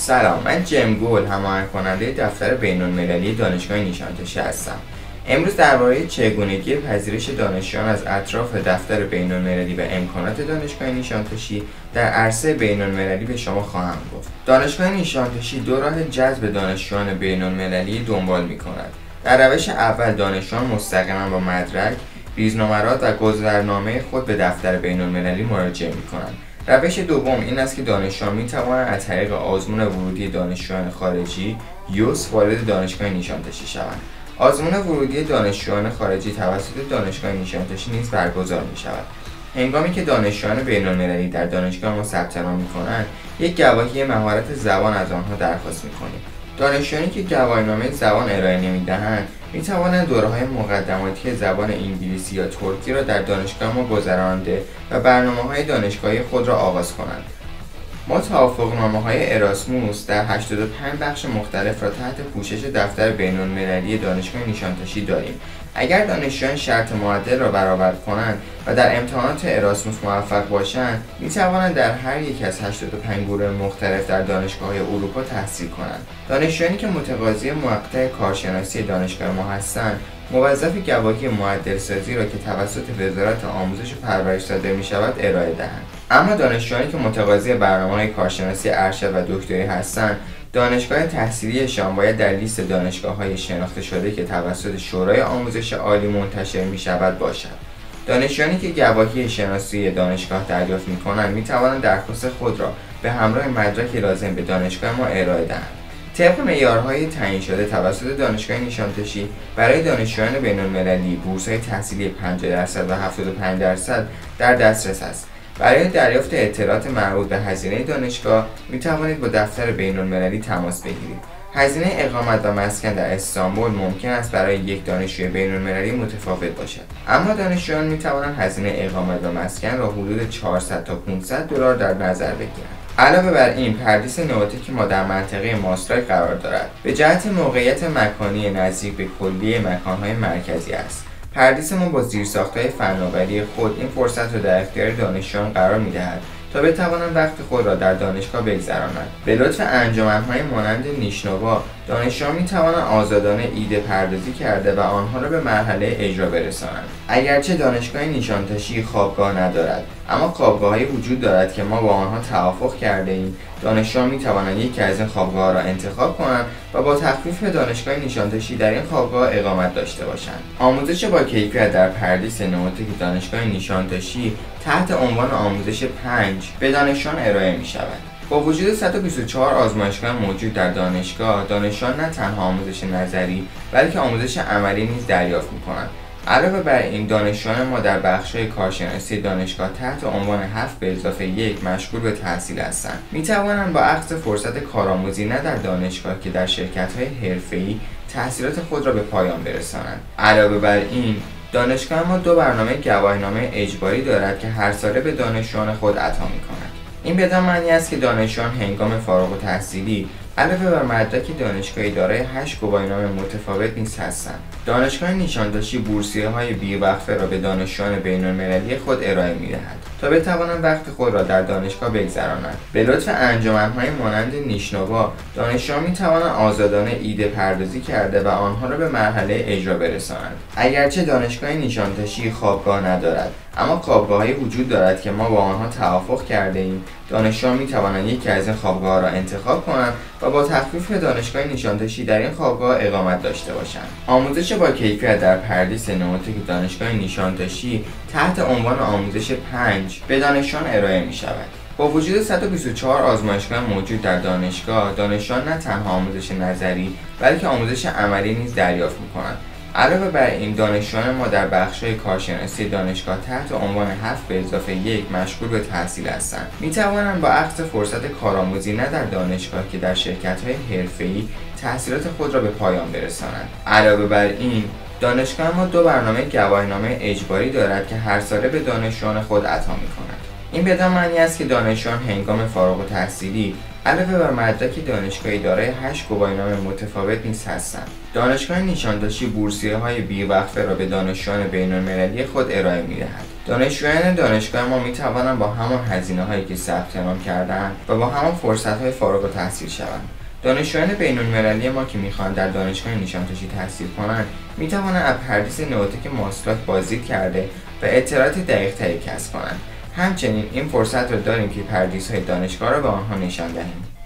سلام، من جیم گول، هماهنگ کننده دفتر بین‌المللی دانشگاه نیشانتشی هستم. امروز درباره چگونگی پذیرش دانشجویان از اطراف دفتر بین‌المللی و امکانات دانشگاه نیشانتشی در عرصه بین‌المللی به شما خواهم گفت. دانشگاه نیشانتشی دو راه جذب دانشجویان بین‌المللی دنبال می‌کند. در روش اول دانشجویان مستقیما با مدرک، ریزنمرات و گذرنامه خود به دفتر بین‌المللی مراجعه می‌کنند. روش دوم این است که دانشجویان می‌توانند از طریق آزمون ورودی دانشجویان خارجی یوس وارد دانشگاه نیشانتشی شوند. آزمون ورودی دانشجویان خارجی توسط دانشگاه نیشانتشی نیز برگزار می‌شود. هنگامی که دانشجویان بین‌المللی در دانشگاه ما ثبت نام می‌کنند، یک گواهی مهارت زبان از آنها درخواست می‌کنیم. دانشجویانی که گواهینامه زبان ارائه نمی‌دهند می‌توانند دوره‌های مقدماتی زبان انگلیسی یا ترکی را در دانشگاه ما گذرانده و برنامه‌های دانشگاهی خود را آغاز کنند. ما توافقنامه‌های اراسموس در 85 بخش مختلف را تحت پوشش دفتر بین‌المللی دانشگاه نیشانتشی داریم. اگر دانشجویان شرط معدل را برآورد کنند و در امتحانات اراسموس موفق باشند، می‌توانند در هر یک از 85 گروه مختلف در دانشگاه‌های اروپا تحصیل کنند. دانشجویانی که متقاضی مقطع کارشناسی دانشگاه ما هستند، موظف گواهی معدل‌سازی را که توسط وزارت آموزش و پرورش صادر می‌شود ارائه دهند. اما دانشجویانی که متقاضی برنامه‌های کارشناسی ارشد و دکتری هستند، دانشگاه تحصیلیشان باید در لیست دانشگاه‌های شناخته شده که توسط شورای آموزش عالی منتشر می‌شود باشد. دانشجویانی که گواهی شناسی دانشگاه دریافت می‌کنند می‌توانند درخواست خود را به همراه مدرک لازم به دانشگاه ما ارائه دهند. طبق معیارهای تعیین شده توسط دانشگاه نیشانتشی برای دانشجویان بین‌المللی بورس‌های تحصیلی 50% و 75% در دسترس است. برای دریافت اطلاعات مربوط به هزینه دانشگاه می توانید با دفتر بین‌المللی تماس بگیرید. هزینه اقامت و مسکن در استانبول ممکن است برای یک دانشجوی بین‌المللی متفاوت باشد، اما دانشجویان می توانند هزینه اقامت و مسکن را حدود 400 تا 500 دلار در نظر بگیرند. علاوه بر این، پردیس نئوتک ما در منطقه ماسراک قرار دارد. به جهت موقعیت مکانی نزدیک به کلیه مکان‌های مرکزی است. پردیس ما با زیرساخت‌های فناوری خود این فرصت را در اختیار دانشجویان قرار می‌دهد تا بتوانند وقت خود را در دانشگاه بگذرانند. به لطف انجمن‌های مانند نیشنوا، دانشجویان می‌توانند آزادانه ایده پردازی کرده و آنها را به مرحله اجرا برسانند. اگرچه دانشگاه نیشانتشی خوابگاه ندارد، اما خوابگاه‌هایی وجود دارد که ما با آنها توافق کرده ایم. دانشجویان می‌توانند یکی از این خوابگاه‌ها را انتخاب کنند و با تخفیف دانشگاه نیشانتشی در این خوابگاه اقامت داشته باشند. آموزش با کیفیت در پردیس نئوتک دانشگاه نیشانتشی تحت عنوان آموزش 5 به دانشجویان ارائه می‌شود. با وجود 124 آزمایشگاه موجود در دانشگاه، دانشجویان نه تنها آموزش نظری بلکه آموزش عملی نیز دریافت می‌کنند. علاوه بر این، دانشجویان ما در بخش‌های کارشناسی دانشگاه تحت عنوان 7+1 مشغول به تحصیل هستند. می‌توانند با اخذ فرصت کارآموزی نه در دانشگاه که در شرکت‌های حرفه‌ای تحصیلات خود را به پایان برسانند. علاوه بر این، دانشگاه ما 2 برنامه گواهینامه اجباری دارد که هر ساله به دانشجویان خود عطا می‌کند. این بدان معنی است که دانشجویان هنگام فارغ التحصیلی علاوه بر مدرک دانشگاهی دارای 8 گواهینامه متفاوت نیز هستند. دانشگاه نیشانتشی بورسیه‌های بی‌وقفه را به دانشجویان بین‌المللی خود ارائه می‌دهد تا بتوانند وقت خود را در دانشگاه بگذرانند. به لطف انجمن‌های مانند نیشنوا، دانشجویان می‌توانند آزادانه ایده پردازی کرده و آنها را به مرحله اجرا برسانند. اگرچه دانشگاه نیشانتشی خوابگاه ندارد، اما خوابگاه‌هایی وجود دارد که ما با آنها توافق کرده ایم. دانشجویان می‌توانند یکی از این خوابگاه‌ها را انتخاب کنند و با تخفیف دانشگاه نیشانتشی در این خوابگاه اقامت داشته باشند. آموزش با کیفیت در پردیس نئوتک دانشگاه نیشانتشی تحت عنوان آموزش 5 به دانشجویان ارائه می‌شود. با وجود 124 آزمایشگاه موجود در دانشگاه، دانشجویان نه تنها آموزش نظری بلکه آموزش عملی نیز دریافت می‌کنند. علاوه بر این، دانشجویان ما در بخش‌های کارشناسی دانشگاه تحت عنوان 7+1 مشغول به تحصیل هستند. می‌توانند با اخذ فرصت کارآموزی نه در دانشگاه که در شرکت‌های حرفه‌ای تحصیلات خود را به پایان برسانند. علاوه بر این، دانشگاه ما 2 برنامه گواهینامه اجباری دارد که هر ساله به دانشجویان خود عطا می‌کند. این بدان معنی است که دانشجویان هنگام فارغ التحصیلی علاوه بر مدرک دانشگاهی دارای 8 گواهینامه متفاوت نیز هستند. دانشگاه نشانداشی بورسیه‌های بی‌وقفه را به دانشجویان بین‌المللی خود ارائه می‌دهد. دانشجویان دانشگاه ما می‌توانند با همان هزینه‌هایی که ثبت نام کرده‌اند و با همان فرصت‌های فارغ التحصیل شوند. دانشجویان بین‌المللی ما که می‌خواهند در دانشگاه نشانتاشی تحصیل کنند، می‌توانند از پردیس نئوتک ماسلاک بازدید کرده و اطلاعات دقیق‌تری کسب کنند. همچنین این فرصت را داریم که پردیس‌های دانشگاه را به آنها نشان دهیم.